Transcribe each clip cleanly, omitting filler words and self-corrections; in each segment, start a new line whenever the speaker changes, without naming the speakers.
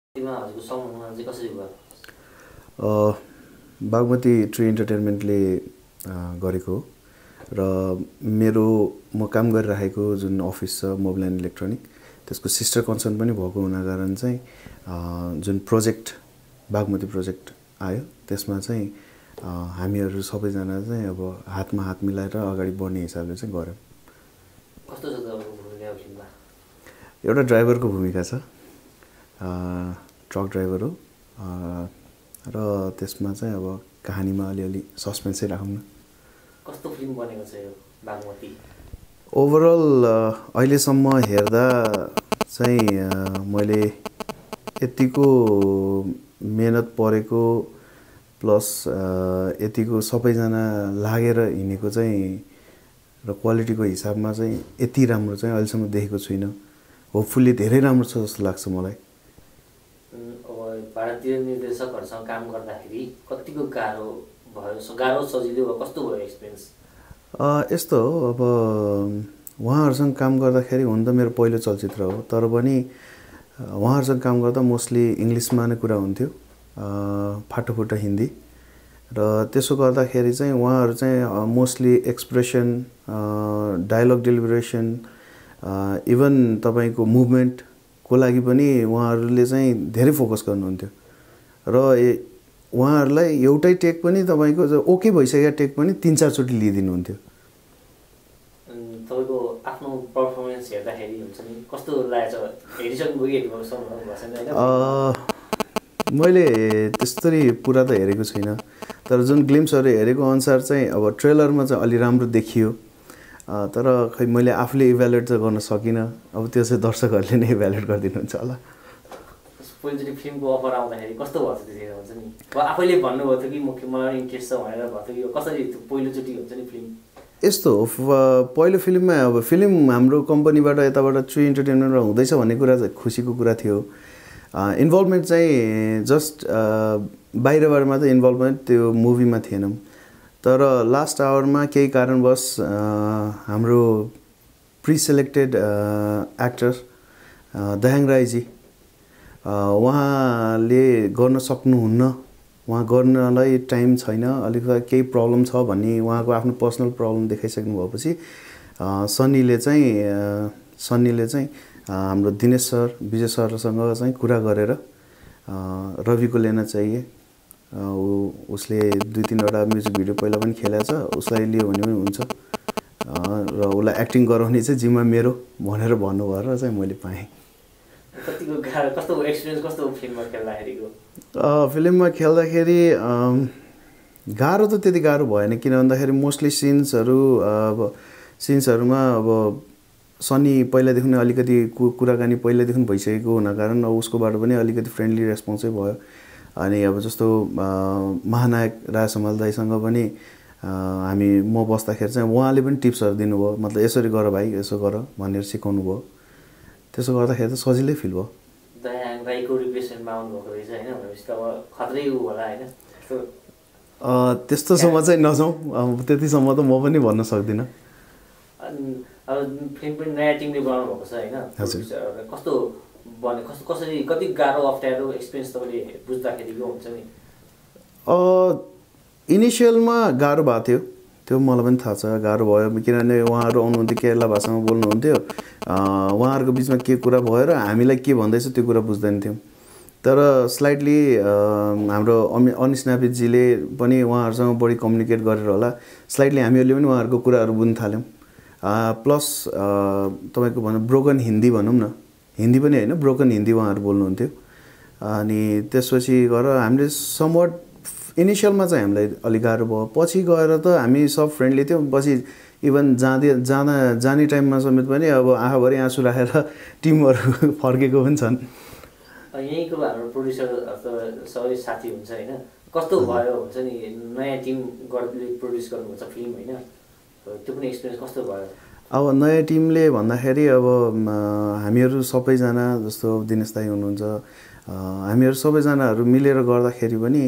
तिमा हजुरको सम्मान चाहिँ कसरी भयो?
बागमती ट्री इन्टरटेनमेन्टले गरेको र म काम गरिरहेको जुन अफिस छ मोबाइल एन्ड इलेक्ट्रोनिक त्यसको सिस्टर कन्सर्न पनि भएको हुना कारण चाहिँ जुन प्रोजेक्ट बागमती प्रोजेक्ट आयो त्यसमा चाहिँ हामीहरू सबैजना चाहिँ अब हातमा हात मिलाएर अगाडि बढ्ने हिसाबले चाहिँ गर्यौँ।
कस्तो छ तपाईँको भूमिका फिल्ममा?
एउटा ड्राइभरको भूमिका छ, ट्रक ड्राइभर हो र त्यसमा चाहिँ अब कहानीमा अलिअलि सस्पेन्सै राखौँ न।
कस्तो फिल्म बनेको छ यो बागमती?
ओभरअल अहिलेसम्म हेर्दा चाहिँ मैले यतिको मेहनत परेको प्लस यतिको सबैजना लागेर हिँडेको चाहिँ र क्वालिटीको हिसाबमा चाहिँ यति राम्रो चाहिँ अहिलेसम्म देखेको छुइनँ। होपफुल्ली धेरै राम्रो छ जस्तो लाग्छ मलाई।
भारतीय निर्देशकहरूसँग काम गर्दाखेरि कतिको गाह्रो भयो? गाह्रो सजिलो भयो? कस्तो भयो एक्सपिरियन्स?
यस्तो हो, अब उहाँहरूसँग काम गर्दाखेरि हुन त मेरो पहिलो चलचित्र हो, तर पनि उहाँहरूसँग काम गर्दा मोस्टली इङ्ग्लिसमा नै कुरा हुन्थ्यो, फाटोफुटो हिन्दी। र त्यसो गर्दाखेरि चाहिँ उहाँहरू चाहिँ mostly expression, dialogue deliveration, even तपाईँको मुभमेन्टको लागि पनि उहाँहरूले चाहिँ धेरै फोकस गर्नुहुन्थ्यो र उहाँहरूलाई एउटै टेक पनि तपाईँको ओके भइसकेको टेक पनि 3-4 चोटि लिइदिनुहुन्थ्यो।
तपाईँको आफ्नो पर्फर्मेन्स हेर्दाखेरि हुन्छ नि कस्तो लागेको छ? हेरिसक्नुभयो?
मैले त्यस्तरी पुरा त हेरेको छुइनँ, तर जुन ग्लिम्सहरू हेरेको अनुसार चाहिँ अब ट्रेलरमा चाहिँ अलि राम्रो देखियो, तर खै मैले आफूले इभ्यालुएट त गर्न सकिनँ। अब त्यो चाहिँ दर्शकहरूले नै इभ्यालुएट गरिदिनुहुन्छ होला।
पहिलोचोटि फिल्मको अफर आउँदाखेरि कस्तो भएको थियो त्यतिखेर? हुन्छ नि आफैले भन्नुभएको थियो कि मलाई इन्ट्रेस्ट छ भनेर भएको थियो? कसरी पहिलोचोटि हुन्छ नि फिल्म? यस्तो
हो, पहिलो फिल्ममा अब फिल्म हाम्रो कम्पनीबाट यताबाट ट्री इन्टरटेनमेन्टबाट हुँदैछ भन्ने कुरा चाहिँ खुसीको कुरा थियो। इन्भल्भमेन्ट चाहिँ जस्ट बाहिरबाट मात्रै इन्भल्भमेन्ट त्यो मुभीमा थिएनौँ, तर लास्ट आवरमा केही कारणवश हाम्रो प्रिसेलेक्टेड एक्टर दयाङ राईजी उहाँले गर्न सक्नुहुन्न, उहाँ गर्नलाई टाइम छैन, अलिकति केही प्रब्लम छ भन्ने उहाँको आफ्नो पर्सनल प्रब्लम देखाइसक्नु भएपछि सन्नीले चाहिँ हाम्रो दिनेश सर, विजय सरसँग चाहिँ कुरा गरेर रविको लेना चाहिए, उसले 2-3वटा म्युजिक भिडियो पहिला पनि खेलेको छ, उसलाई लियो भने पनि हुन्छ र उसलाई एक्टिङ गराउने चाहिँ जिम्मा मेरो भनेर भन्नुभयो र चाहिँ मैले पाएँ।
कतिको गाह्रो, कस्तो एक्सपिरियन्स कस्तो फिल्ममा खेल्दाखेरिको?
फिल्ममा खेल्दाखेरि गाह्रो त त्यति गाह्रो भएन, किन भन्दाखेरि मोस्टली सिन्सहरूमा अब सनी पहिलादेखि नै अलिकति कुराकानी पहिलादेखि भइसकेको हुना कारण उसकोबाट पनि अलिकति फ्रेन्डली रेस्पोन्सै भयो। अनि अब जस्तो महानायक राजसमाल दाईसँग पनि म बस्दाखेरि चाहिँ उहाँले पनि टिप्सहरू दिनुभयो, मतलब यसरी गर भाइ, यसो गर भनेर सिकाउनु भयो। त्यसो गर्दाखेरि त सजिलै फिल भयो।
दयाङ राईको रिप्लेसमेन्टमा आउनुभएको रहेछ होइन, भनेपछि त अब खत्रै होला होइन?
त्यस्तोसम्म चाहिँ नजाउँ, त्यतिसम्म त म पनि भन्न सक्दिनँ।
अब फिल्म पनि नयाँ टिमले बनाउनु भएको छ होइन?
हजुर।
कस्तो बने, कसरी, कति गाह्रो अप्ठ्यारो एक्सपिरियन्स तपाईँले बुझ्दाखेरिको हुन्छ नि?
इनिसियलमा गाह्रो भएको थियो, त्यो मलाई पनि थाहा छ, गाह्रो भयो, किनभने उहाँहरू आउनुहुन्थ्यो, केरला भाषामा बोल्नुहुन्थ्यो, उहाँहरूको बिचमा के कुरा भयो र हामीलाई के भन्दैछ त्यो कुरा बुझ्दैन थियौँ। तर स्लाइटली हाम्रो अनिस नापितजीले पनि उहाँहरूसँग बढी कम्युनिकेट गरेर होला, स्लाइटली हामीहरूले पनि उहाँहरूको कुराहरू बुझ्न थाल्यौँ। प्लस तपाईँको भनौँ ब्रोकन हिन्दी भनौँ न, हिन्दी पनि होइन ब्रोकन हिन्दी उहाँहरू बोल्नुहुन्थ्यो। अनि त्यसपछि गएर हामीले समवट इनिसियलमा चाहिँ हामीलाई अलिक गाह्रो भयो, पछि गएर त हामी सब फ्रेन्डली थियौँ। पछि इभन जाने टाइममा समेत पनि अब आँखाभरि आँसु राखेर टिमहरू फर्केको पनि छन्।
यहीँको हाम्रो प्रड्युसर सबै साथी हुन्छ होइन, कस्तो भयो हुन्छ नि नयाँ टिम प्रड्युस गर्नुहुन्छ फिल्म होइन, त्यो पनि एक्सपिरियन्स कस्तो भयो?
अब नयाँ टिमले भन्दाखेरि अब हामीहरू सबैजना जस्तो दिनेश दाई हुनुहुन्छ, हामीहरू सबैजनाहरू मिलेर गर्दाखेरि पनि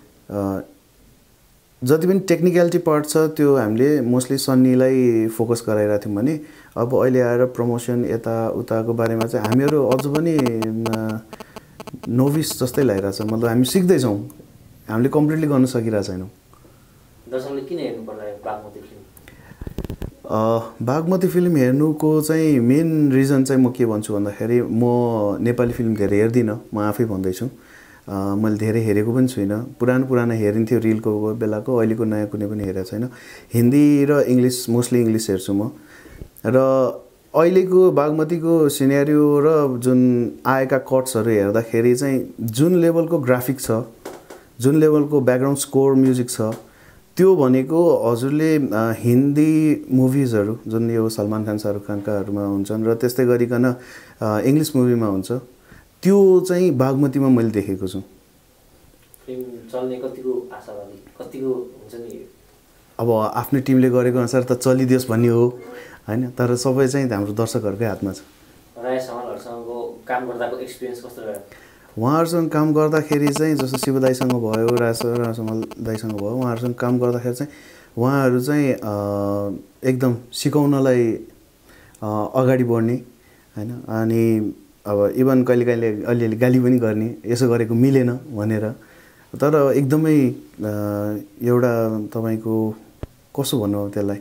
जति पनि टेक्निकलिटी पार्ट छ त्यो हामीले मोस्टली सन्नीलाई फोकस गराइरहेको थियौँ भने अब अहिले आएर प्रमोसन यता उताको बारेमा चाहिँ हामीहरू अझ पनि नोभिस जस्तै लागिरहेछ मतलब हामी सिक्दैछौँ हामीले कम्प्लिटली गर्न सकिरहेको छैनौँ
दर्शकले किन हेर्नु पर्ला बागमती फिल्म
बागमती फिल्म हेर्नुको चाहिँ मेन रिजन चाहिँ म के भन्छु भन्दाखेरि म नेपाली फिल्म धेरै हेर्दिनँ म आफै भन्दैछु मैले धेरै हेरेको पनि छुइनँ पुरानो हेरिन्थ्यो रिलको बेलाको अहिलेको नयाँ कुनै पनि हेरेको छैन हिन्दी र इङ्ग्लिस मोस्टली इङ्ग्लिस हेर्छु म र अहिलेको बागमतीको सिनेरियो र जुन आएका कट्सहरू हेर्दाखेरि चाहिँ जुन लेभलको ग्राफिक छ जुन लेभलको ब्याकग्राउन्ड स्कोर म्युजिक छ त्यो भनेको हजुरले हिन्दी मुभिजहरू जुन यो सलमान खान शाहरुख खानकाहरूमा हुन्छन् र त्यस्तै गरिकन इङ्ग्लिस मुभीमा हुन्छ त्यो चाहिँ बागमतीमा मैले देखेको छु
फिल्म चल्ने कतिको आशावादी कतिको हुन्छ नि
अब आफ्नो टिमले गरेको अनुसार त चलिदियोस् भन्ने हो हैन तर सबै चाहिँ हाम्रो दर्शकहरुकै हातमा छ
राय समालहरुसँगको काम गर्दाको एक्सपिरियन्स कस्तो रह्यो
उहाँहरुसँग काम गर्दाखेरि चाहिँ जस्तो शिव दाइसँग भयो राय समाल दाइसँग भयो उहाँहरुसँग काम गर्दाखेरि चाहिँ उहाँहरु चाहिँ एकदम सिकाउनलाई अगाडि बढ्ने हैन अनि अब इभन कहिले अलिअलि गाली पनि गर्ने यसो गरेको मिलेन भनेर तर एकदमै एउटा तपाईको कसो भन्नु त्यसलाई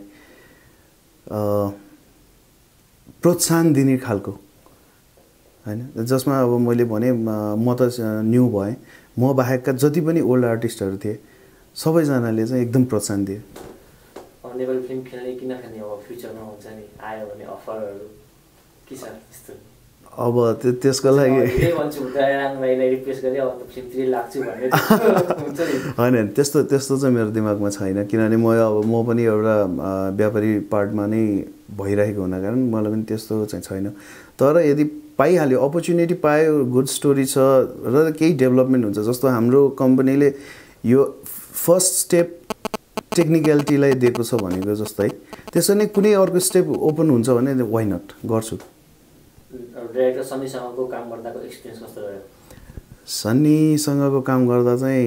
प्रोत्साहन दिने खालको हैन जसमा अब मैले भने म त न्यू भए म बाहेकका जति पनि ओल्ड आर्टिस्टहरु थिए सबैजनाले चाहिँ एकदम प्रोत्साहन दिए
नेपाली फिल्म खेल्ने किन खेल्ने अब फ्युचरमा हुन्छ नि आयो भने अफरहरु के छ त्यस्तो
अब त्यसको लागि
के भन्छु दयाराङलाई रिक्वेस्ट गरे अब त फिल्मतिर लाग्छु भन्ने हुन्छ नि
हैन त्यस्तो चाहिँ मेरो दिमागमा छैन किनभने म पनि एउटा व्यापारी पार्टमा नै भइरहेको हुना कारण मलाई पनि त्यस्तो चाहिँ छैन तर यदि पाइहाल्यो अपर्च्युनिटी पायो गुड स्टोरी छ र केही डेभलपमेन्ट हुन्छ जस्तो हाम्रो कम्पनीले यो फर्स्ट स्टेप टेक्निकलिटीलाई दिएको छ भनेको जस्तै त्यसो नै कुनै अर्को स्टेप ओपन हुन्छ भने व्हाइ नट गर्छु
डाइरेक्टर सन्नीसँगको काम गर्दाको एक्सपिरियन्स कस्तो रह्यो
सन्नीसँगको काम गर्दा चाहिँ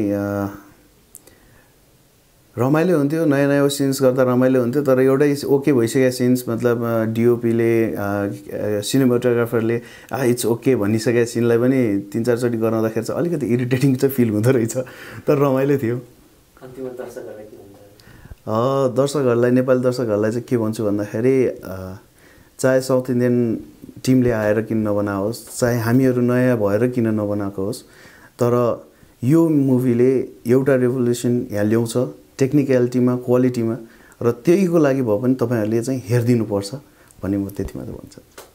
रमाइलो हुन्थ्यो नयाँ सिन्स गर्दा रमाइलो हुन्थ्यो तर एउटै ओके भइसकेको सिन्स मतलब डिओपीले सिनेमाटोग्राफरले इट्स ओके भनिसकेको सिनलाई पनि 3-4 चोटि गराउँदाखेरि चाहिँ अलिकति इरिटेटिङ चाहिँ फिल हुँदो रहेछ तर रमाइलो थियो
अन्तिममा दर्शकहरुलाई के भन्छ
दर्शकहरुलाई नेपाली दर्शकहरुलाई चाहिँ के भन्छु भन्दाखेरि चाहे साउथ इन्डियन टिमले आएर किन नबनाओस् चाहे हामीहरु नयाँ भएर किन नबनाएको होस् तर यो मुभीले एउटा रेभोल्युसन यहाँ ल्याउँछ टेक्निकलिटीमा क्वालिटीमा र त्यहीको लागि भए पनि तपाईहरुले चाहिँ हेर्दिनु पर्छ भन्ने म त्यति मात्र भन्छु